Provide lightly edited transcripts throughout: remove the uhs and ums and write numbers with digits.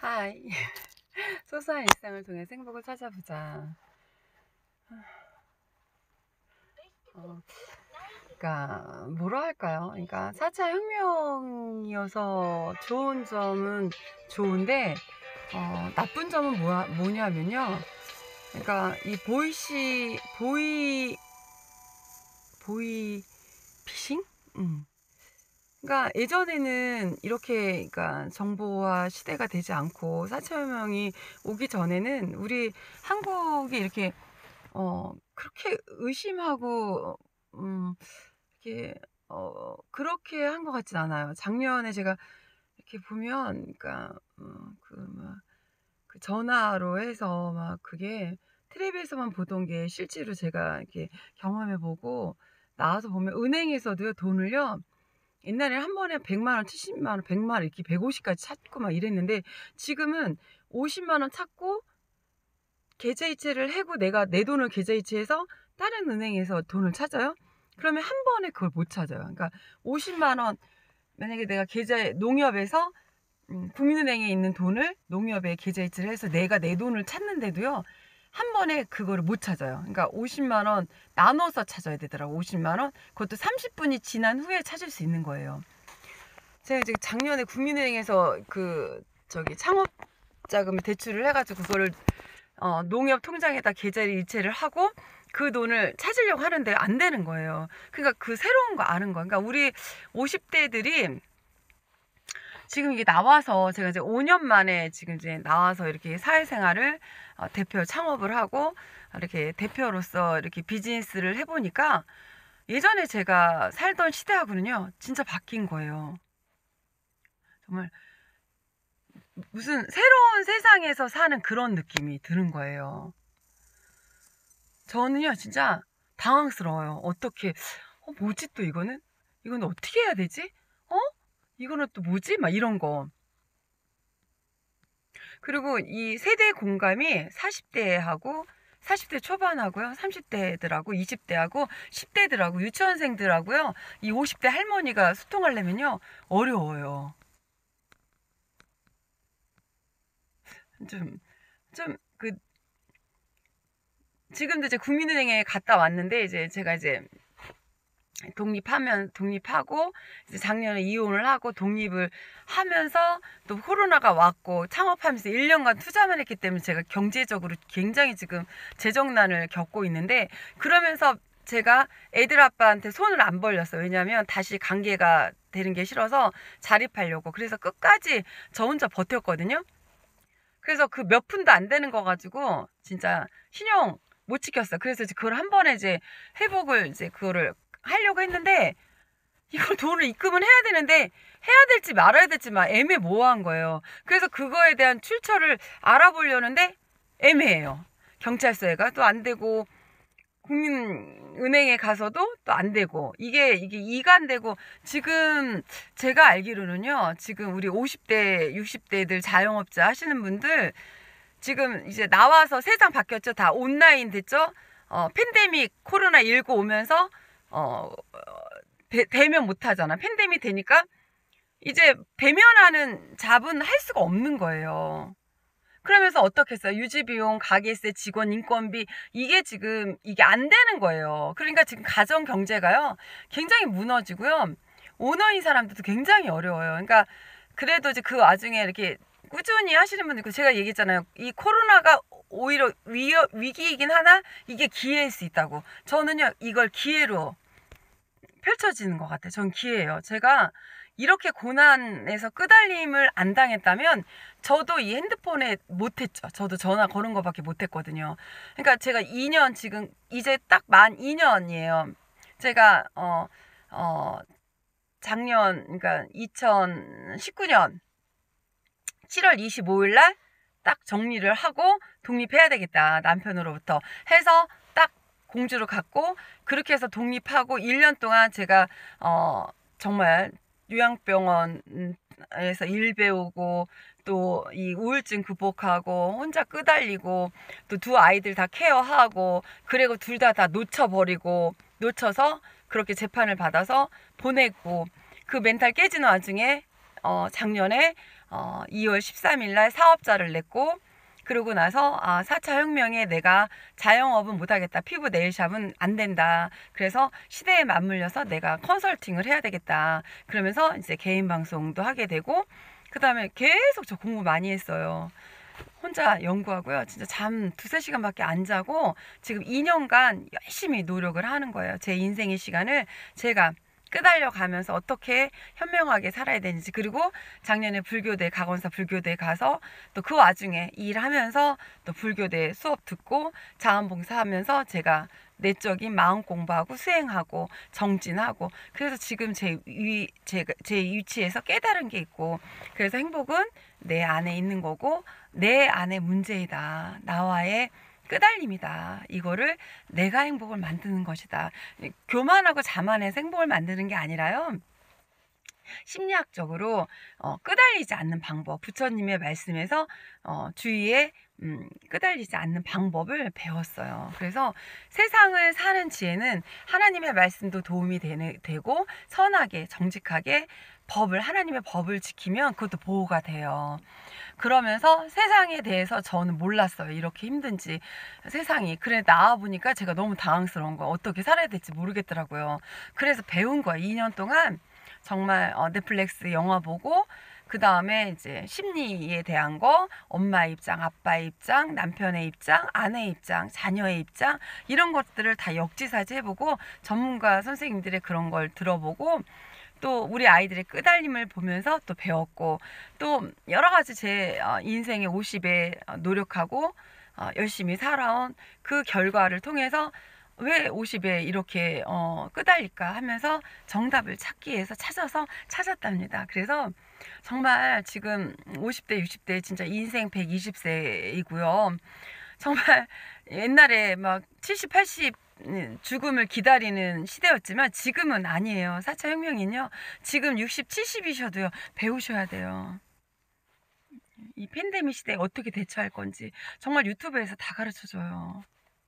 하이. 소소한 일상을 통해 행복을 찾아보자. 그러니까 뭐라 할까요? 그러니까 4차 혁명이어서 좋은 점은 좋은데 나쁜 점은 뭐냐면요. 그러니까 이 보이 피싱? 그러니까 예전에는 이렇게 그러니까 정보화 시대가 되지 않고 4차 혁명이 오기 전에는 우리 한국이 이렇게 그렇게 의심하고 이렇게 그렇게 한 것 같진 않아요. 작년에 제가 이렇게 보면 그러니까 그 전화로 해서 막 그게 텔레비에서만 보던 게 실제로 제가 이렇게 경험해 보고 나와서 보면 은행에서도요 돈을요 옛날에 한 번에 100만 원, 70만 원, 100만 원 이렇게 150까지 찾고 막 이랬는데 지금은 50만 원 찾고 계좌이체를 하고 내가 내 돈을 계좌이체해서 다른 은행에서 돈을 찾아요. 그러면 한 번에 그걸 못 찾아요. 그러니까 50만 원 만약에 내가 농협에서 국민은행에 있는 돈을 농협에 계좌이체를 해서 내가 내 돈을 찾는데도요. 한 번에 그거를 못 찾아요. 그러니까 50만 원 나눠서 찾아야 되더라고. 50만 원. 그것도 30분이 지난 후에 찾을 수 있는 거예요. 제가 이제 작년에 국민은행에서 창업 자금 대출을 해가지고 그거를 농협 통장에다 계좌를 이체를 하고 그 돈을 찾으려고 하는데 안 되는 거예요. 그러니까 그 새로운 거 아는 거. 그러니까 우리 50대들이 지금 이게 나와서 제가 이제 5년 만에 지금 이제 나와서 이렇게 사회생활을 대표 창업을 하고 이렇게 대표로서 이렇게 비즈니스를 해보니까 예전에 제가 살던 시대하고는요 진짜 바뀐 거예요. 정말 무슨 새로운 세상에서 사는 그런 느낌이 드는 거예요. 저는요 진짜 당황스러워요. 어떻게 뭐지 또 이거는 어떻게 해야 되지? 이거는 또 뭐지? 막 이런 거. 그리고 이 세대 공감이 40대 초반하고요, 30대들하고, 20대하고, 10대들하고, 유치원생들하고요, 이 50대 할머니가 소통하려면요, 어려워요. 지금도 이제 국민은행에 갔다 왔는데, 제가 독립하고 이제 작년에 이혼을 하고 독립을 하면서 또 코로나가 왔고 창업하면서 1년간 투자만 했기 때문에 제가 경제적으로 굉장히 지금 재정난을 겪고 있는데 그러면서 제가 애들 아빠한테 손을 안 벌렸어요. 왜냐하면 다시 관계가 되는 게 싫어서 자립하려고. 그래서 끝까지 저 혼자 버텼거든요. 그래서 그 몇 푼도 안 되는 거 가지고 진짜 신용 못 지켰어. 그래서 그걸 한 번에 회복을 그거를 하려고 했는데 이걸 돈을 입금을 해야 되는데 해야 될지 말아야 될지 막 애매모호한 거예요. 그래서 그거에 대한 출처를 알아보려는데 애매해요. 경찰서에가 또 안 되고 국민은행에 가서도 또 안 되고 이게 이가 안 되고 지금 제가 알기로는요. 지금 우리 50대 60대들 자영업자 하시는 분들 지금 이제 나와서 세상 바뀌었죠. 다 온라인 됐죠. 팬데믹 코로나19 오면서 대면 못 하잖아. 팬데믹 되니까 이제 대면하는 잡은 할 수가 없는 거예요. 그러면서 어떻게 했어요? 유지비용, 가게세, 직원 인건비 이게 안 되는 거예요. 그러니까 지금 가정 경제가요 굉장히 무너지고요. 오너인 사람들도 굉장히 어려워요. 그러니까 그래도 이제 그 와중에 이렇게 꾸준히 하시는 분들 있고 제가 얘기했잖아요. 이 코로나가 오히려 위기이긴 하나 이게 기회일 수 있다고. 저는요 이걸 기회로 펼쳐지는 것 같아요. 전 기회예요. 제가 이렇게 고난에서 끄달림을 안 당했다면 저도 이 핸드폰에 못했죠. 저도 전화 거는 거밖에 못했거든요. 그러니까 제가 2년 지금 이제 딱 만 2년이에요. 제가 작년 그러니까 2019년 7월 25일 날 딱 정리를 하고 독립해야 되겠다. 남편으로부터 해서 딱 공주로 갔고 그렇게 해서 독립하고 1년 동안 제가 정말 요양병원에서 일 배우고 또 이 우울증 극복하고 혼자 끄달리고 또 두 아이들 다 케어하고 그리고 둘 다 놓쳐서 그렇게 재판을 받아서 보내고 그 멘탈 깨지는 와중에 작년에 2월 13일 날 사업자를 냈고, 그러고 나서 4차 혁명에 내가 자영업은 못하겠다. 피부 네일샵은 안 된다. 그래서 시대에 맞물려서 내가 컨설팅을 해야 되겠다. 그러면서 이제 개인 방송도 하게 되고, 그 다음에 계속 저 공부 많이 했어요. 혼자 연구하고요. 진짜 잠 두세 시간밖에 안 자고 지금 2년간 열심히 노력을 하는 거예요. 제 인생의 시간을 제가 끄달려 가면서 어떻게 현명하게 살아야 되는지, 그리고 작년에 불교대, 각원사 불교대 가서 또 그 와중에 일하면서 또 불교대 수업 듣고 자원봉사하면서 제가 내적인 마음 공부하고 수행하고 정진하고, 그래서 지금 제 위치에서 깨달은 게 있고, 그래서 행복은 내 안에 있는 거고 내 안의 문제이다. 나와의 끄달림이다. 이거를 내가 행복을 만드는 것이다. 교만하고 자만해서 행복을 만드는 게 아니라요. 심리학적으로 끄달리지 않는 방법, 부처님의 말씀에서 주위에 끄달리지 않는 방법을 배웠어요. 그래서 세상을 사는 지혜는 하나님의 말씀도 도움이 되고 선하게 정직하게 하나님의 법을 지키면 그것도 보호가 돼요. 그러면서 세상에 대해서 저는 몰랐어요. 이렇게 힘든지. 세상이. 그래 나와보니까 제가 너무 당황스러운 거예요. 어떻게 살아야 될지 모르겠더라고요. 그래서 배운 거예요. 2년 동안 정말 넷플릭스 영화 보고, 그 다음에 이제 심리에 대한 거, 엄마 입장, 아빠의 입장, 남편의 입장, 아내의 입장, 자녀의 입장, 이런 것들을 다 역지사지 해보고 전문가 선생님들의 그런 걸 들어보고, 또 우리 아이들의 끄달림을 보면서 또 배웠고, 또 여러 가지 제 인생의 50에 노력하고 열심히 살아온 그 결과를 통해서 왜 50에 이렇게 끄달릴까 하면서 정답을 찾기 위해서 찾았답니다. 그래서 정말 지금 50대, 60대 진짜 인생 120세이고요. 정말 옛날에 막 70, 80 죽음을 기다리는 시대였지만 지금은 아니에요. 4차 혁명은요. 지금 60, 70이셔도요. 배우셔야 돼요. 이 팬데믹 시대에 어떻게 대처할 건지 정말 유튜브에서 다 가르쳐줘요.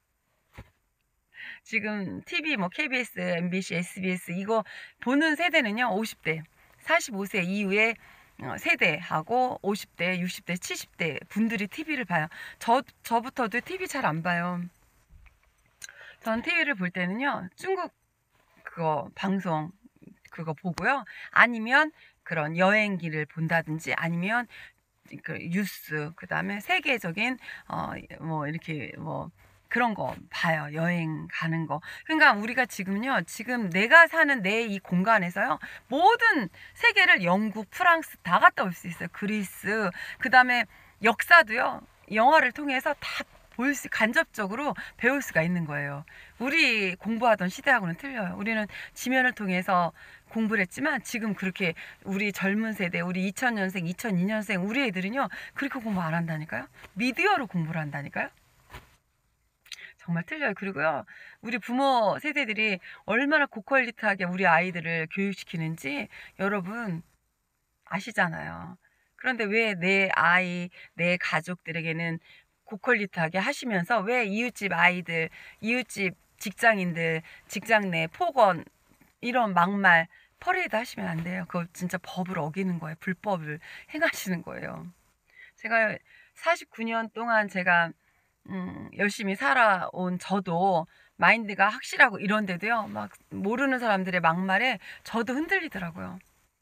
지금 TV 뭐 KBS, MBC, SBS 이거 보는 세대는요. 50대, 45세 이후에 세대하고 50대, 60대, 70대 분들이 TV를 봐요. 저부터도 TV 잘 안 봐요. 전 TV를 볼 때는요. 중국 그거 방송 그거 보고요. 아니면 그런 여행기를 본다든지, 아니면 그 뉴스, 그 다음에 세계적인 뭐 이렇게 뭐 그런 거 봐요. 여행 가는 거. 그러니까 우리가 지금요, 지금 내가 사는 내 이 공간에서요, 모든 세계를 영국, 프랑스 다 갔다 올 수 있어요. 그리스, 그 다음에 역사도요, 영화를 통해서 다 간접적으로 배울 수가 있는 거예요. 우리 공부하던 시대하고는 틀려요. 우리는 지면을 통해서 공부를 했지만 지금 그렇게 우리 젊은 세대, 우리 2000년생, 2002년생 우리 애들은요, 그렇게 공부 안 한다니까요. 미디어로 공부를 한다니까요. 정말 틀려요. 그리고요, 우리 부모 세대들이 얼마나 고퀄리티하게 우리 아이들을 교육시키는지 여러분 아시잖아요. 그런데 왜 내 아이, 내 가족들에게는 고퀄리티하게 하시면서 왜 이웃집 아이들, 이웃집 직장인들, 직장 내 폭언, 이런 막말, 퍼레이드 하시면 안 돼요. 그거 진짜 법을 어기는 거예요. 불법을 행하시는 거예요. 제가 49년 동안 제가 열심히 살아온 저도 마인드가 확실하고 이런데도요, 막 모르는 사람들의 막말에 저도 흔들리더라고요.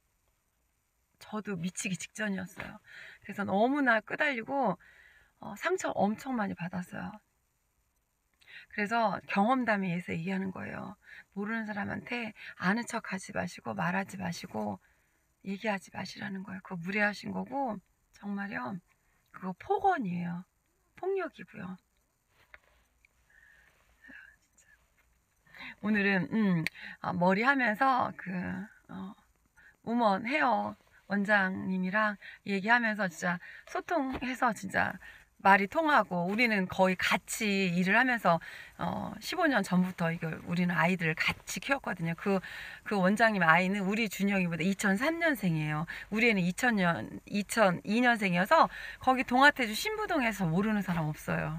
저도 미치기 직전이었어요. 그래서 너무나 끄달리고 상처 엄청 많이 받았어요. 그래서 경험담에 의해서 얘기하는 거예요. 모르는 사람한테 아는 척 하지 마시고 말하지 마시고 얘기하지 마시라는 거예요. 그거 무례하신 거고, 정말요, 그거 폭언이에요. 폭력이고요. 오늘은 머리 하면서 우먼 헤어 원장님이랑 얘기하면서 진짜 소통해서 진짜 말이 통하고, 우리는 거의 같이 일을 하면서 15년 전부터 이걸 우리는 아이들을 같이 키웠거든요. 그 원장님 아이는 우리 준영이보다 2003년생이에요. 우리 애는 2002년생이어서 거기 동아태주 신부동에서 모르는 사람 없어요.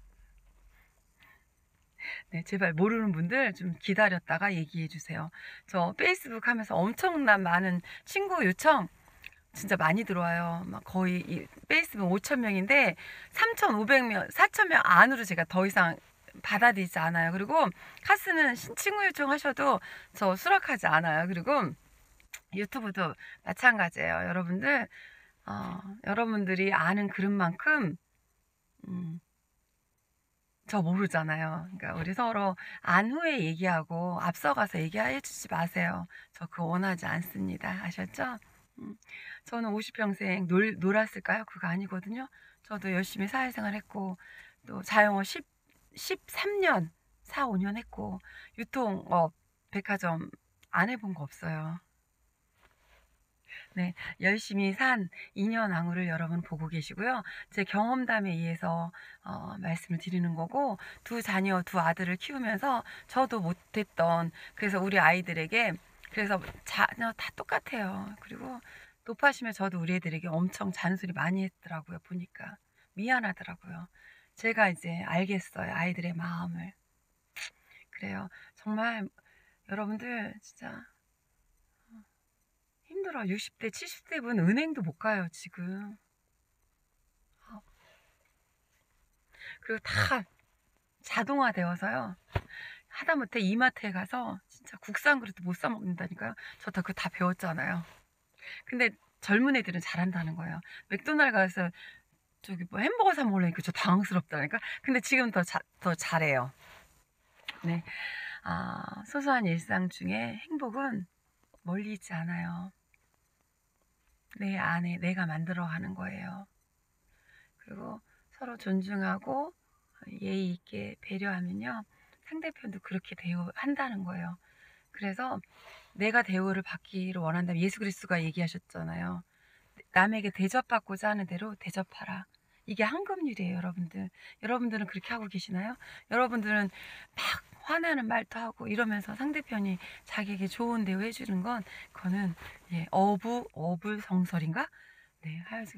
네, 제발 모르는 분들 좀 기다렸다가 얘기해 주세요. 저 페이스북 하면서 엄청난 많은 친구 요청 진짜 많이 들어와요. 막 거의 페이스북 5,000명인데 3,500명, 4,000명 안으로 제가 더 이상 받아들이지 않아요. 그리고 카스는 친구 요청하셔도 저 수락하지 않아요. 그리고 유튜브도 마찬가지예요. 여러분들 여러분들이 아는 그릇만큼 저 모르잖아요. 그러니까 우리 서로 안 후에 얘기하고 앞서가서 얘기해 주지 마세요. 저 그거 원하지 않습니다. 아셨죠? 저는 50평생 놀았을까요? 그거 아니거든요. 저도 열심히 사회생활 했고, 또 자영업 13년, 4, 5년 했고, 유통업, 백화점 안 해본 거 없어요. 네, 열심히 산 2년 앙후를 여러분 보고 계시고요. 제 경험담에 의해서 말씀을 드리는 거고, 두 자녀, 두 아들을 키우면서 저도 못했던, 그래서 우리 아이들에게, 그래서 자녀 다 똑같아요. 그리고 높아시면 저도 우리 애들에게 엄청 잔소리 많이 했더라고요. 보니까 미안하더라고요. 제가 이제 알겠어요. 아이들의 마음을. 그래요. 정말 여러분들 진짜 힘들어. 60대, 70대 분 은행도 못 가요, 지금. 그리고 다 자동화 되어서요. 하다못해 이마트에 가서 진짜 국산 그릇도 못 사 먹는다니까요. 저 그거 다 배웠잖아요. 근데 젊은 애들은 잘한다는 거예요. 맥도날드 가서 저기 뭐 햄버거 사 먹으려니까 저 당황스럽다니까. 근데 지금 더 잘해요. 네. 소소한 일상 중에 행복은 멀리 있지 않아요. 내 안에 내가 만들어가는 거예요. 그리고 서로 존중하고 예의 있게 배려하면요. 상대편도 그렇게 대우한다는 거예요. 그래서 내가 대우를 받기를 원한다면 예수 그리스도가 얘기하셨잖아요. 남에게 대접받고자 하는 대로 대접하라. 이게 황금률이에요, 여러분들. 여러분들은 그렇게 하고 계시나요? 여러분들은 막 화나는 말도 하고 이러면서 상대편이 자기에게 좋은 대우 해주는 건 그거는 어불성설인가? 네, 하여튼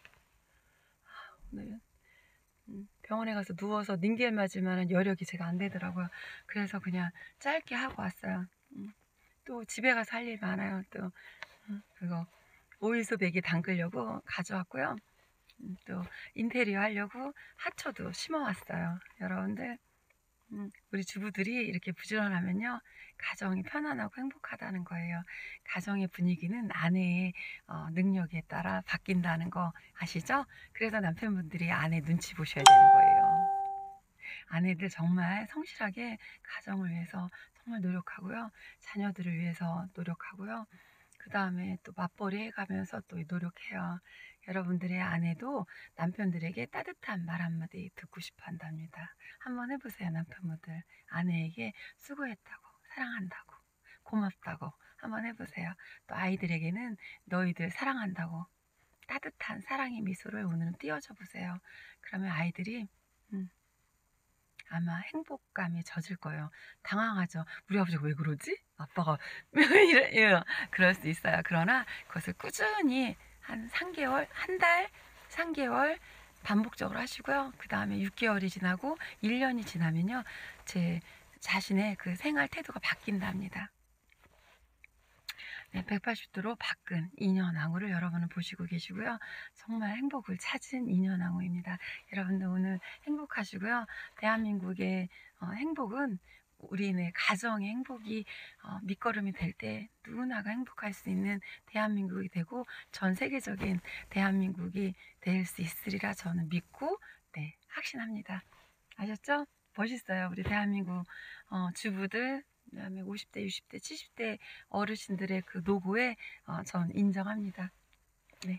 네. 병원에 가서 누워서 닌겔 맞을 만한 여력이 제가 안 되더라고요. 그래서 그냥 짧게 하고 왔어요. 또 집에 가서 할 일 많아요. 또 그거 오일소 베개 담그려고 가져왔고요. 또 인테리어 하려고 하초도 심어왔어요. 여러분들 우리 주부들이 이렇게 부지런하면요 가정이 편안하고 행복하다는 거예요. 가정의 분위기는 아내의 능력에 따라 바뀐다는 거 아시죠? 그래서 남편분들이 아내 눈치 보셔야 되는 거예요. 아내들 정말 성실하게 가정을 위해서 정말 노력하고요. 자녀들을 위해서 노력하고요. 그 다음에 또 맞벌이 해가면서 또 노력해요. 여러분들의 아내도 남편들에게 따뜻한 말 한마디 듣고 싶어 한답니다. 한번 해보세요, 남편분들. 아내에게 수고했다고, 사랑한다고, 고맙다고 한번 해보세요. 또 아이들에게는 너희들 사랑한다고 따뜻한 사랑의 미소를 오늘은 띄워줘 보세요. 그러면 아이들이 아마 행복감에 젖을 거예요. 당황하죠. 우리 아버지가 왜 그러지? 아빠가 그럴 수 있어요. 그러나 그것을 꾸준히 한 3개월, 한 달, 3개월 반복적으로 하시고요. 그 다음에 6개월이 지나고 1년이 지나면요. 제 자신의 그 생활 태도가 바뀐답니다. 네, 180도로 바꾼 인연왕후를 여러분은 보시고 계시고요. 정말 행복을 찾은 인연왕후입니다. 여러분들 오늘 행복하시고요. 대한민국의 행복은 우리네 가정의 행복이 밑거름이 될 때 누구나가 행복할 수 있는 대한민국이 되고 전 세계적인 대한민국이 될 수 있으리라 저는 믿고 확신합니다. 아셨죠? 멋있어요. 우리 대한민국 주부들 그다음에 50대, 60대, 70대 어르신들의 그 노고에 전 인정합니다. 네,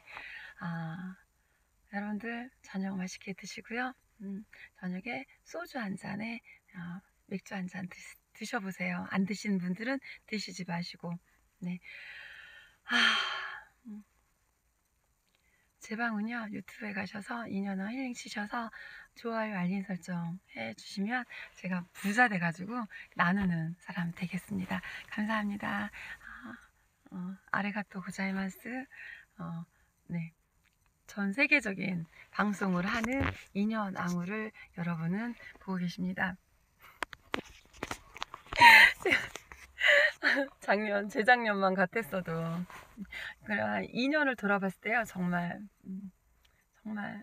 여러분들 저녁 맛있게 드시고요. 저녁에 소주 한 잔에 맥주 한 잔 드셔보세요. 안 드시는 분들은 드시지 마시고. 네. 제 방은요 유튜브에 가셔서 인연어 힐링 치셔서 좋아요 알림 설정 해주시면 제가 부자 돼가지고 나누는 사람 되겠습니다. 감사합니다. 아리가또 고자이마스. 네, 전 세계적인 방송을 하는 인연왕후를 여러분은 보고 계십니다. 작년, 재작년만 같았어도. 그래, 2년을 돌아봤을 때요, 정말, 정말,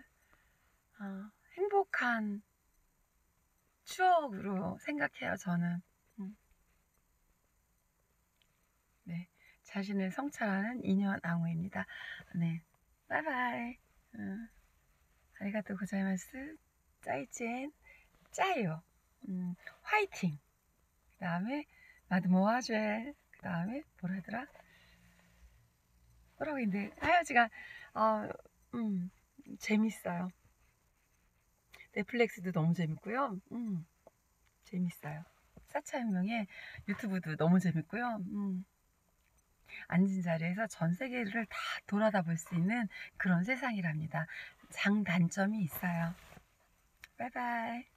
행복한 추억으로 생각해요, 저는. 네. 자신을 성찰하는 2년 앙호입니다. 네. 바이바이. 아리가또 고자이마스. 짜이젠. 짜요. 화이팅. 그 다음에, 마드모아젤. 그 다음에, 뭐라 하더라? 뭐라고 했는데, 하여지가, 재밌어요. 넷플릭스도 너무 재밌고요. 재밌어요. 사차현명의 유튜브도 너무 재밌고요. 앉은 자리에서 전 세계를 다 돌아다 볼 수 있는 그런 세상이랍니다. 장단점이 있어요. 바이바이.